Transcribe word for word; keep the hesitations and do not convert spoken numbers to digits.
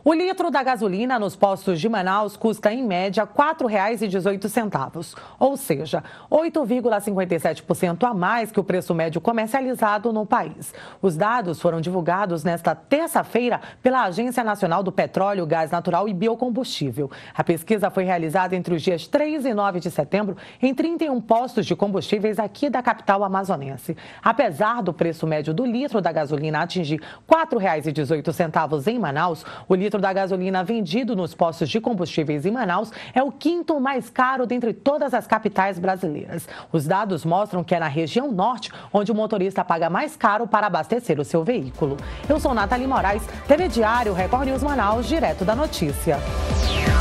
O litro da gasolina nos postos de Manaus custa, em média, quatro reais e dezoito centavos, ou seja, oito vírgula cinquenta e sete por cento a mais que o preço médio comercializado no país. Os dados foram divulgados nesta terça-feira pela Agência Nacional do Petróleo, Gás Natural e Biocombustível. A pesquisa foi realizada entre os dias três e nove de setembro em trinta e um postos de combustíveis aqui da capital amazonense. Apesar do preço médio do litro da gasolina atingir quatro reais e dezoito centavos em Manaus, o litro da gasolina vendido nos postos de combustíveis em Manaus é o quinto mais caro dentre todas as capitais brasileiras. Os dados mostram que é na região norte onde o motorista paga mais caro para abastecer o seu veículo. Eu sou Nathalie Moraes, T V Diário, Record News Manaus, direto da notícia.